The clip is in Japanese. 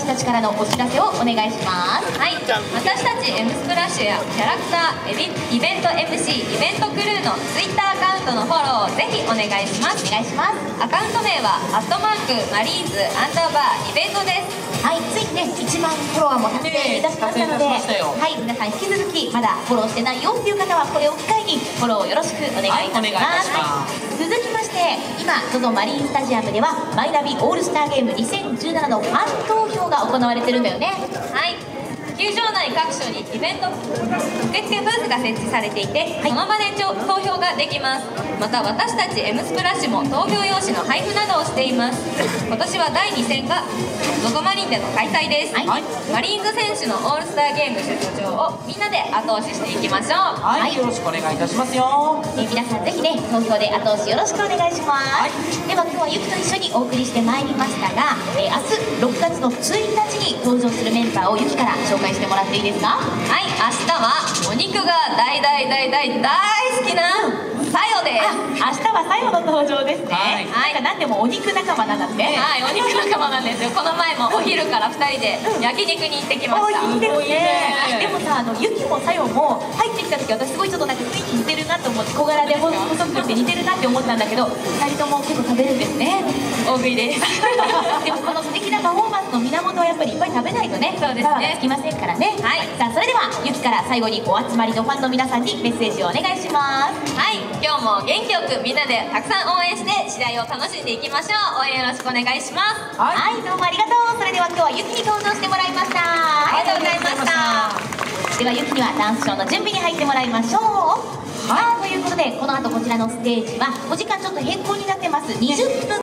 たちからのお知らせをお願いします。 はい、私たち M スプラッシュやキャラクター、イベント MC、イベントクルーの Twitter アカウントのフォローをぜひお願いします。 お願いします。 アカウント名はマリーンズアンダーバーイベントです。 はい、ついにね、1万フォロワーも達成いたしましたので、はい、皆さん引き続きまだフォローしてないよっていう方はこれを機会にフォローよろしくお願いいたします。続きまして、今 ZOZO マリンスタジアムではマイナビオールスターゲーム2017のファン投票が行われてるんだよね。 はい、球場内各所にイベント受付ブースが設置されていて、その場で投票ができます。また私たち M スプラッシュも投票用紙の配布などをしています。今年は第2戦が ZOZO マリンでの開催です。はい、マリーンズ選手のオールスターゲーム出場をみんなで後押ししていきましょう。 はい、よろしくお願いいたしますよ。 皆さんぜひね、投票で後押しよろしくお願いします。では今日はゆきと一緒にお送りしてまいりましたが、明日6月の1日に登場するメンバーをゆきから紹介してもらっていいですか？ はい、明日はお肉が大好きなさよです。 明日はさよの登場ですね。 はい、 なんでもお肉仲間なんだって。 はい、お肉仲間なんですよ。この前もお昼から2人で焼肉に行ってきました。 いいですね。でもさ、ゆきもさよも入ってきた時、私すごいちょっとなんか雰囲気似てるなと思って、小柄で細くて似てるなって思ったんだけど、2人とも結構食べるんですね。 大食いです。 でもこの素敵なパフォーマンスの源はやっぱりいっぱい食べないとね、 そうですね、 つきませんからね。はい、さあそれではゆきから最後にお集まりのファンの皆さんにメッセージをお願いします。 はい、今日も元気よくみんなでたくさん応援して試合を楽しんでいきましょう。応援よろしくお願いします。 はい、どうもありがとう。それでは今日はゆきに登場してもらいました。 ありがとうございました。 ではゆきにはダンスショーの準備に入ってもらいましょう。はい、ということでこの後こちらのステージはお時間ちょっと変更になってます。20分